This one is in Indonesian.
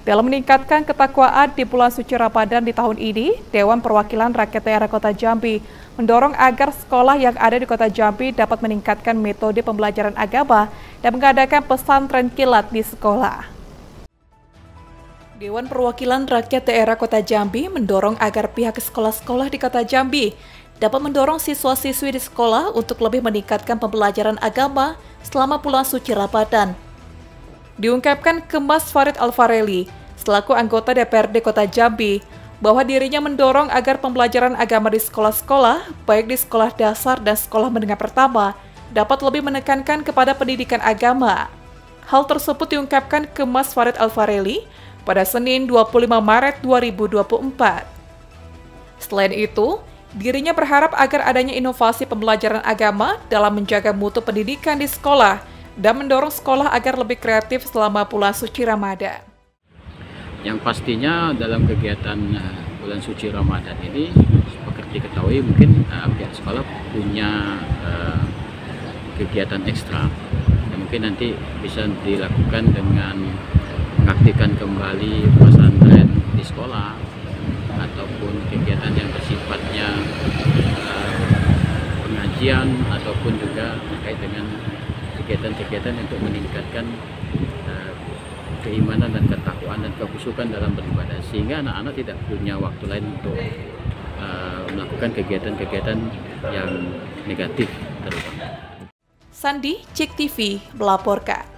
Dalam meningkatkan ketakwaan di bulan suci Ramadan di tahun ini, Dewan Perwakilan Rakyat Daerah Kota Jambi mendorong agar sekolah yang ada di Kota Jambi dapat meningkatkan metode pembelajaran agama dan mengadakan pesantren kilat di sekolah. Dewan Perwakilan Rakyat Daerah Kota Jambi mendorong agar pihak sekolah-sekolah di Kota Jambi dapat mendorong siswa-siswi di sekolah untuk lebih meningkatkan pembelajaran agama selama bulan suci Ramadan. Diungkapkan Kemas Farid Alfareli, selaku anggota DPRD Kota Jambi, bahwa dirinya mendorong agar pembelajaran agama di sekolah-sekolah, baik di sekolah dasar dan sekolah menengah pertama, dapat lebih menekankan kepada pendidikan agama. Hal tersebut diungkapkan Kemas Farid Alfareli pada Senin 25 Maret 2024. Selain itu, dirinya berharap agar adanya inovasi pembelajaran agama dalam menjaga mutu pendidikan di sekolah dan mendorong sekolah agar lebih kreatif selama bulan suci Ramadan. Yang pastinya dalam kegiatan bulan suci Ramadan ini, seperti diketahui mungkin pihak sekolah punya kegiatan ekstra yang mungkin nanti bisa dilakukan dengan mengaktifkan kembali pesantren di sekolah ataupun kegiatan yang bersifatnya pengajian ataupun juga terkait dengan kegiatan-kegiatan untuk meningkatkan keimanan dan ketakwaan dan kekhusyukan dalam beribadah, sehingga anak-anak tidak punya waktu lain untuk melakukan kegiatan-kegiatan yang negatif terutama. Sandi, JEK TV melaporkan.